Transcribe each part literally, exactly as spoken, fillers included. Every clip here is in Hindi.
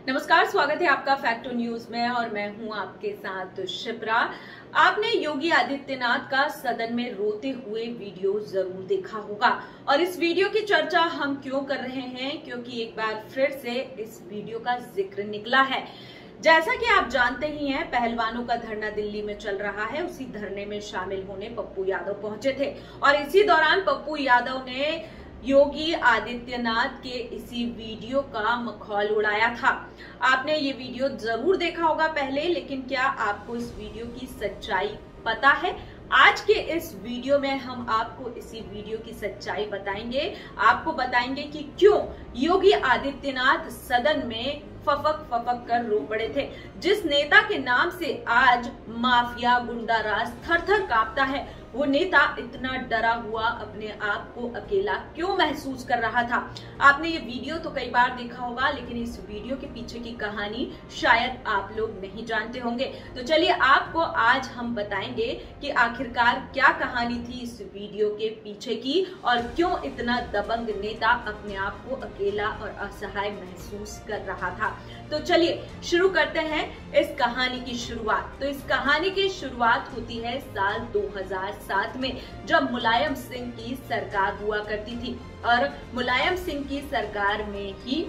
नमस्कार, स्वागत है आपका फैक्टो न्यूज में और मैं हूं आपके साथ शिप्रा। आपने योगी आदित्यनाथ का सदन में रोते हुए वीडियो जरूर देखा होगा और इस वीडियो की चर्चा हम क्यों कर रहे हैं, क्योंकि एक बार फिर से इस वीडियो का जिक्र निकला है। जैसा कि आप जानते ही हैं, पहलवानों का धरना दिल्ली में चल रहा है। उसी धरने में शामिल होने पप्पू यादव पहुंचे थे और इसी दौरान पप्पू यादव ने योगी आदित्यनाथ के इसी वीडियो का मखौल उड़ाया था। आपने ये वीडियो जरूर देखा होगा पहले, लेकिन क्या आपको इस वीडियो की सच्चाई पता है? आज के इस वीडियो में हम आपको इसी वीडियो की सच्चाई बताएंगे। आपको बताएंगे कि क्यों योगी आदित्यनाथ सदन में फफक फफक कर रो पड़े थे। जिस नेता के नाम से आज माफिया गुंडा राज थर थर कांपता है, वो नेता इतना डरा हुआ अपने आप को अकेला क्यों महसूस कर रहा था? आपने ये वीडियो तो कई बार देखा होगा, लेकिन इस वीडियो के पीछे की कहानी शायद आप लोग नहीं जानते होंगे। तो चलिए आपको आज हम बताएंगे कि आखिरकार क्या कहानी थी इस वीडियो के पीछे की और क्यों इतना दबंग नेता अपने आप को अकेला और असहाय महसूस कर रहा था। तो चलिए शुरू करते हैं इस कहानी की शुरुआत। तो इस कहानी की शुरुआत होती है साल दो हज़ार सात में, जब मुलायम सिंह की सरकार हुआ करती थी और मुलायम सिंह की सरकार में ही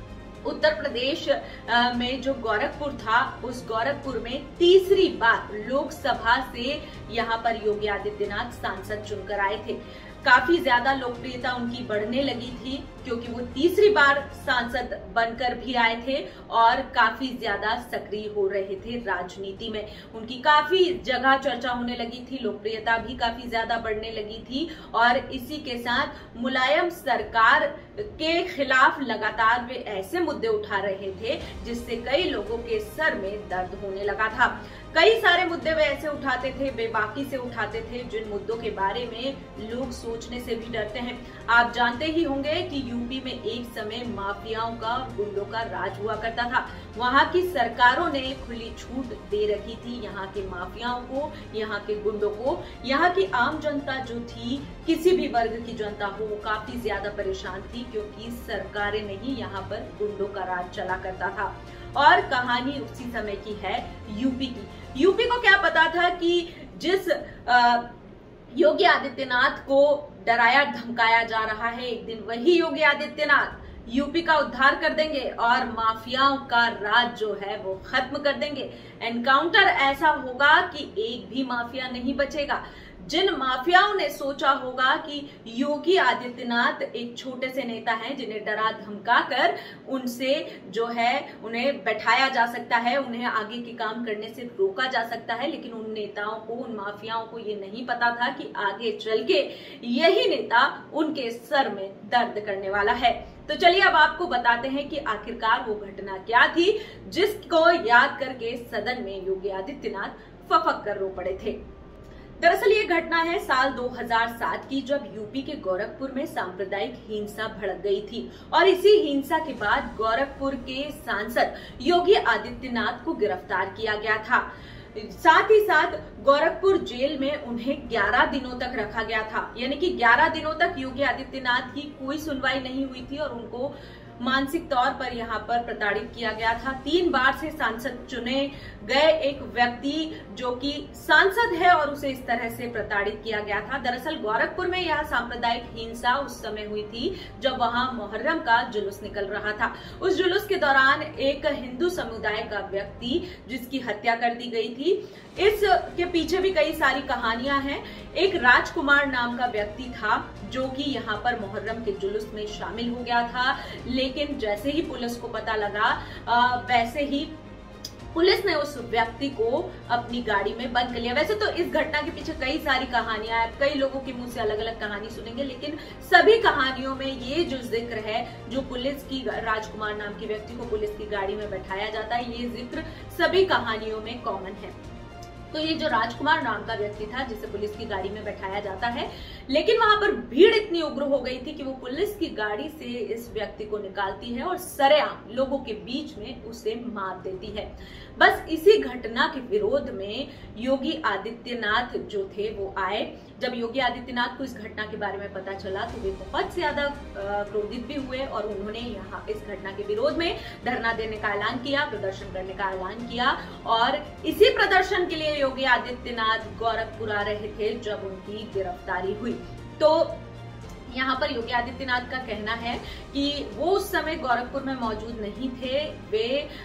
उत्तर प्रदेश में जो गोरखपुर था, उस गोरखपुर में तीसरी बार लोकसभा से यहाँ पर योगी आदित्यनाथ सांसद चुनकर आए थे। काफी ज्यादा लोकप्रियता उनकी बढ़ने लगी थी क्योंकि वो तीसरी बार सांसद बनकर भी आए थे और काफी ज्यादा सक्रिय हो रहे थे राजनीति में। उनकी काफी जगह चर्चा होने लगी थी, लोकप्रियता भी काफी ज्यादा बढ़ने लगी थी और इसी के साथ मुलायम सरकार के खिलाफ लगातार वे ऐसे मुद्दे उठा रहे थे जिससे कई लोगों के सर में दर्द होने लगा था। कई सारे मुद्दे वे ऐसे उठाते थे, बेबाकी से उठाते थे, जिन मुद्दों के बारे में लोग सोचने से भी डरते हैं। आप जानते ही होंगे कि यूपी में एक समय माफियाओं का, गुंडों का राज हुआ करता था। वहां की सरकारों ने खुली छूट दे रखी थी यहाँ के माफियाओं को, यहाँ के गुंडों को। यहाँ की आम जनता जो थी, किसी भी वर्ग की जनता हो, वो काफी ज्यादा परेशान थी क्योंकि सरकारें नहीं, यहाँ पर गुंडों का राज चला करता था। और कहानी उसी समय की है यूपी की। यूपी को क्या पता था कि जिस आ, योगी आदित्यनाथ को डराया धमकाया जा रहा है, एक दिन वही योगी आदित्यनाथ यूपी का उद्धार कर देंगे और माफियाओं का राज जो है वो खत्म कर देंगे। एनकाउंटर ऐसा होगा कि एक भी माफिया नहीं बचेगा। जिन माफियाओं ने सोचा होगा कि योगी आदित्यनाथ एक छोटे से नेता हैं जिन्हें डरा धमका कर उनसे जो है उन्हें बैठाया जा सकता है, उन्हें आगे के काम करने से रोका जा सकता है, लेकिन उन नेताओं को, उन माफियाओं को ये नहीं पता था कि आगे चल के यही नेता उनके सर में दर्द करने वाला है। तो चलिए अब आपको बताते हैं कि आखिरकार वो घटना क्या थी जिसको याद करके सदन में योगी आदित्यनाथ फफक कर रो पड़े थे। दरअसल ये घटना है साल दो हज़ार सात की, जब यूपी के गोरखपुर में सांप्रदायिक हिंसा भड़क गई थी और इसी हिंसा के बाद गोरखपुर के सांसद योगी आदित्यनाथ को गिरफ्तार किया गया था। साथ ही साथ गोरखपुर जेल में उन्हें ग्यारह दिनों तक रखा गया था, यानी कि ग्यारह दिनों तक योगी आदित्यनाथ की कोई सुनवाई नहीं हुई थी और उनको मानसिक तौर पर यहाँ पर प्रताड़ित किया गया था। तीन बार से सांसद चुने गए एक व्यक्ति जो कि सांसद है और उसे इस तरह से प्रताड़ित किया गया था। दरअसल गोरखपुर में यह सांप्रदायिक हिंसा उस समय हुई थी जब वहां मोहर्रम का जुलूस निकल रहा था। उस जुलूस के दौरान एक हिंदू समुदाय का व्यक्ति जिसकी हत्या कर दी गई थी। इस के पीछे भी कई सारी कहानियां हैं। एक राजकुमार नाम का व्यक्ति था जो कि यहाँ पर मोहर्रम के जुलूस में शामिल हो गया था, लेकिन जैसे ही पुलिस को पता लगा आ, वैसे ही पुलिस ने उस व्यक्ति को अपनी गाड़ी में बंद कर लिया। वैसे तो इस घटना के पीछे कई सारी कहानियां हैं, कई लोगों के मुंह से अलग अलग कहानी सुनेंगे, लेकिन सभी कहानियों में ये जो जिक्र है, जो पुलिस की, राजकुमार नाम के व्यक्ति को पुलिस की गाड़ी में बैठाया जाता है, ये जिक्र सभी कहानियों में कॉमन है। तो ये जो राजकुमार नाम का व्यक्ति था जिसे पुलिस की गाड़ी में बैठाया जाता है, लेकिन वहां पर भीड़ इतनी उग्र हो गई थी कि वो पुलिस की गाड़ी से इस व्यक्ति को निकालती है और सरेआम लोगों के बीच में उसे मार देती है। बस इसी घटना के विरोध में योगी आदित्यनाथ जो थे वो आए। जब योगी आदित्यनाथ को इस घटना के बारे में पता चला तो वे बहुत ज्यादा क्रोधित भी हुए और उन्होंने यहाँ इस घटना के विरोध में धरना देने का ऐलान किया, प्रदर्शन करने का ऐलान किया। और इसी प्रदर्शन के लिए योगी आदित्यनाथ गोरखपुर आ रहे थे जब उनकी गिरफ्तारी हुई। तो यहाँ पर योगी आदित्यनाथ का कहना है कि वो उस समय गोरखपुर में मौजूद नहीं थे, वे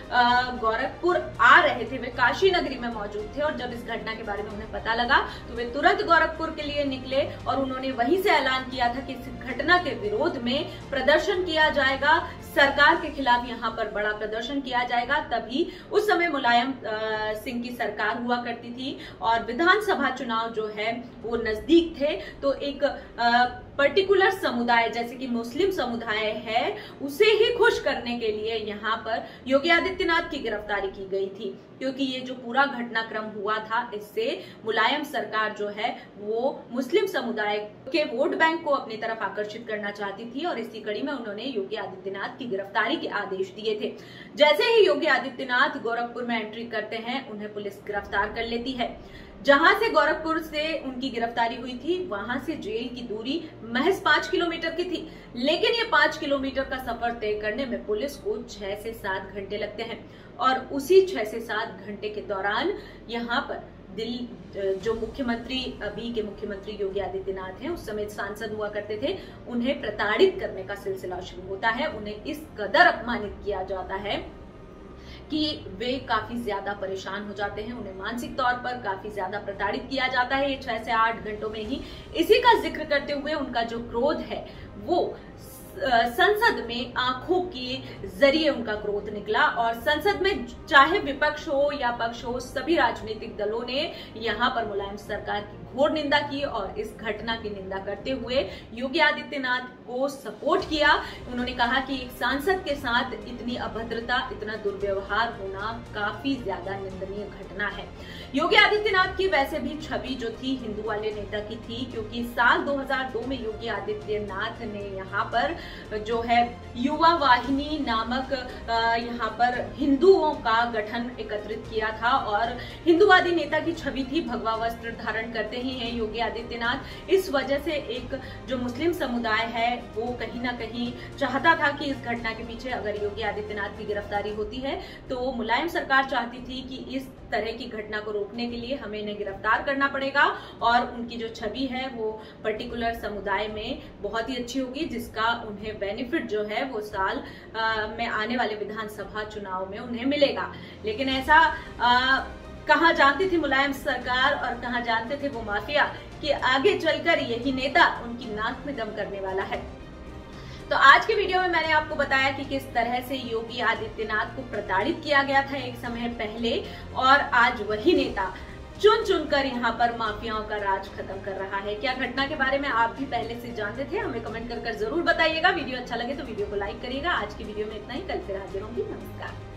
गोरखपुर आ रहे थे, वे काशी नगरी में मौजूद थे और जब इस घटना के बारे में उन्हें पता लगा तो वे तुरंत गोरखपुर के लिए निकले और उन्होंने वहीं से ऐलान किया था कि इस घटना के विरोध में प्रदर्शन किया जाएगा, सरकार के खिलाफ यहाँ पर बड़ा प्रदर्शन किया जाएगा। तभी उस समय मुलायम सिंह की सरकार हुआ करती थी और विधानसभा चुनाव जो है वो नजदीक थे, तो एक पर्टिकुलर समुदाय जैसे कि मुस्लिम समुदाय है उसे ही खुश करने के लिए यहाँ पर योगी आदित्यनाथ की गिरफ्तारी की गई थी, क्योंकि ये जो पूरा घटनाक्रम हुआ था इससे मुलायम सरकार जो है वो मुस्लिम समुदाय के वोट बैंक को अपनी तरफ आकर्षित करना चाहती थी और इसी कड़ी में उन्होंने योगी आदित्यनाथ की गिरफ्तारी के आदेश दिए थे। जैसे ही योगी आदित्यनाथ गोरखपुर में एंट्री करते हैं उन्हें पुलिस गिरफ्तार कर लेती है। जहां से गोरखपुर से उनकी गिरफ्तारी हुई थी वहां से जेल की दूरी महज पांच किलोमीटर की थी, लेकिन ये पांच किलोमीटर का सफर तय करने में पुलिस को छह से सात घंटे लगते हैं और उसी छह से सात घंटे के दौरान यहाँ पर दिल्ली जो मुख्यमंत्री अभी के मुख्यमंत्री योगी आदित्यनाथ हैं, उस समय सांसद हुआ करते थे, उन्हें प्रताड़ित करने का सिलसिला शुरू होता है। उन्हें इस कदर अपमानित किया जाता है कि वे काफी ज्यादा परेशान हो जाते हैं, उन्हें मानसिक तौर पर काफी ज्यादा प्रताड़ित किया जाता है। ये छह से आठ घंटों में ही इसी का जिक्र करते हुए उनका जो क्रोध है वो संसद में आंखों के जरिए उनका क्रोध निकला और संसद में चाहे विपक्ष हो या पक्ष हो सभी राजनीतिक दलों ने यहाँ पर मुलायम सरकार की घोर निंदा की और इस घटना की निंदा करते हुए योगी आदित्यनाथ को सपोर्ट किया। उन्होंने कहा कि एक सांसद के साथ इतनी अभद्रता, इतना दुर्व्यवहार होना काफी ज्यादा निंदनीय घटना है। योगी आदित्यनाथ की वैसे भी छवि जो थी हिंदू वाले नेता की थी, क्योंकि साल दो हज़ार दो में योगी आदित्यनाथ ने यहाँ पर जो है युवा वाहिनी नामक यहाँ पर हिंदुओं का गठन एकत्रित किया था और हिंदूवादी नेता की छवि थी। भगवा वस्त्र धारण करते ही हैं योगी आदित्यनाथ। इस वजह से एक जो मुस्लिम समुदाय है वो कहीं ना कहीं चाहता था कि इस घटना के पीछे अगर योगी आदित्यनाथ की गिरफ्तारी होती है तो मुलायम सरकार चाहती थी कि इस तरह की घटना को रोकने के लिए हमें इन्हें गिरफ्तार करना पड़ेगा और उनकी जो छवि है वो पर्टिकुलर समुदाय में बहुत ही अच्छी होगी, जिसका उन्हें बेनिफिट जो है वो साल आ, में आने वाले विधानसभा चुनाव में उन्हें मिलेगा। लेकिन ऐसा आ, कहाँ जानती थी मुलायम सरकार और कहाँ जानते थे वो माफिया कि आगे चलकर यही नेता उनकी नाक में दम करने वाला है। तो आज के वीडियो में मैंने आपको बताया कि किस तरह से योगी आदित्यनाथ को प्रताड़ित किया गया था एक समय पहले और आज वही नेता चुन चुनकर यहाँ पर माफियाओं का राज खत्म कर रहा है। क्या घटना के बारे में आप भी पहले से जानते थे? हमें कमेंट कर कर जरूर बताइएगा। वीडियो अच्छा लगे तो वीडियो को लाइक करिएगा। आज की वीडियो में इतना ही, कल फिर हाजिर होंगी। नमस्कार।